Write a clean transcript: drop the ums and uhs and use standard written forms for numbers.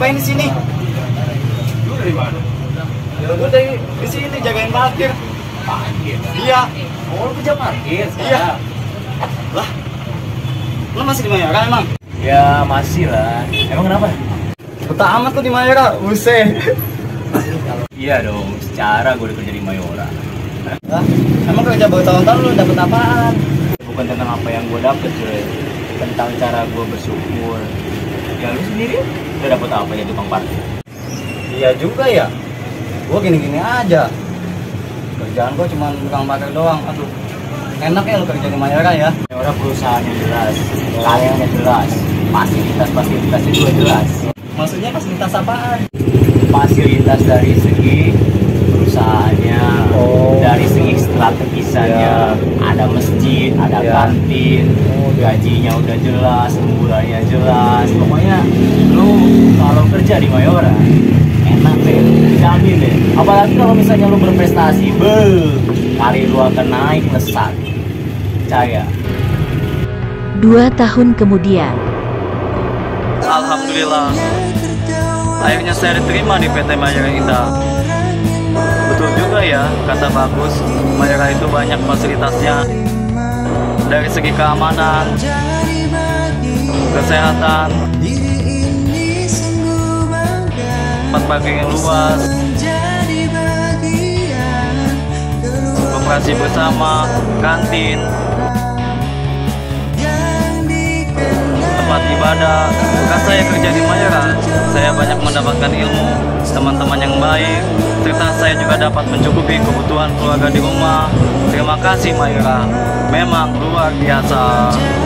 ngapain di sini? Lu dari mana? Ya gue dari di sini jagain parkir. Parkir. Iya. Oh, lu kerja parkir Iya. sekarang? Lah, lo masih di Mayora emang? Ya masih lah. Emang kenapa? Betah amat tuh di Mayora, buset. Iya dong, secara gue udah kerja di Mayora. Lah, emang kerja bertahun-tahun lu dapet apaan? Bukan tentang apa yang gue dapet, cuy. Tentang cara gue bersyukur. Ya lu sendiri udah dapet apa ya tukang parkir? Iya juga ya. Gue gini-gini aja. Kerjaan gue cuma tukang parkir doang. Aduh, enak ya lu kerja di Mayora ya. Mayora perusahaan yang jelas, karyawannya jelas, fasilitasnya juga jelas. Maksudnya fasilitas apaan? Fasilitas dari segi perusahaannya, dari segi strategisannya, ada masjid, ada kantin, gajinya udah jelas, lemburannya jelas. Pokoknya lu kalau kerja di Mayora enak deh, jamin deh. Apalagi kalau misalnya lu berprestasi, karir lu akan naik pesat. Percaya. 2 tahun kemudian. Alhamdulillah, akhirnya saya diterima di PT Mayora Indah. Betul juga ya, kata Bagus, Mayora itu banyak fasilitasnya. Dari segi keamanan, kesehatan, tempat parkir yang luas, koperasi bersama, kantin, tempat ibadah. Bekas saya kerja di Mayora, saya banyak mendapatkan ilmu, teman-teman yang baik, serta saya juga dapat mencukupi kebutuhan keluarga di rumah. Terima kasih Mayora, memang luar biasa.